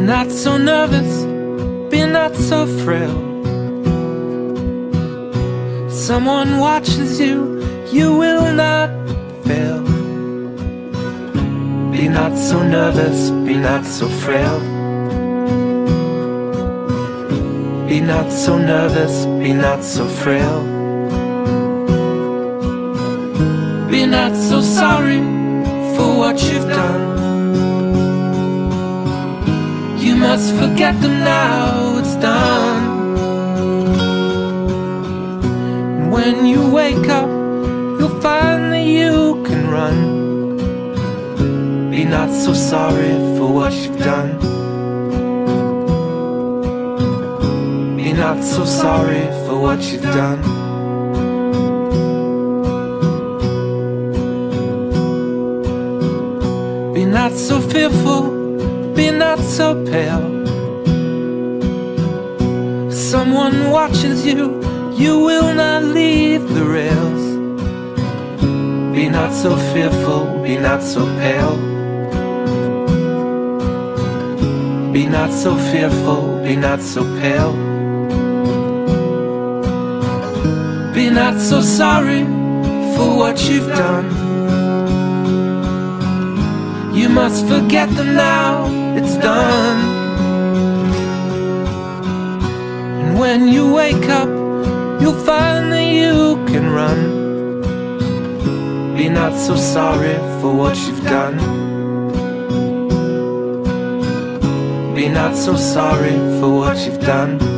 not so nervous, be not so frail. Someone watches you, you will not fail. Be not so nervous, be not so frail. Be not so nervous, be not so frail. Be not so sorry for what you've done. You must forget them now, it's done. And when you wake up, you'll find that you can run. Be not so sorry for what you've done. Be not so sorry for what you've done. Be not so fearful, be not so pale. Someone watches you, you will not leave the rails. Be not so fearful, be not so pale. Be not so fearful, be not so pale. Be not so sorry for what you've done. You must forget them now, it's done. And when you wake up, you'll find that you can run. Be not so sorry for what you've done. Be not so sorry for what you've done.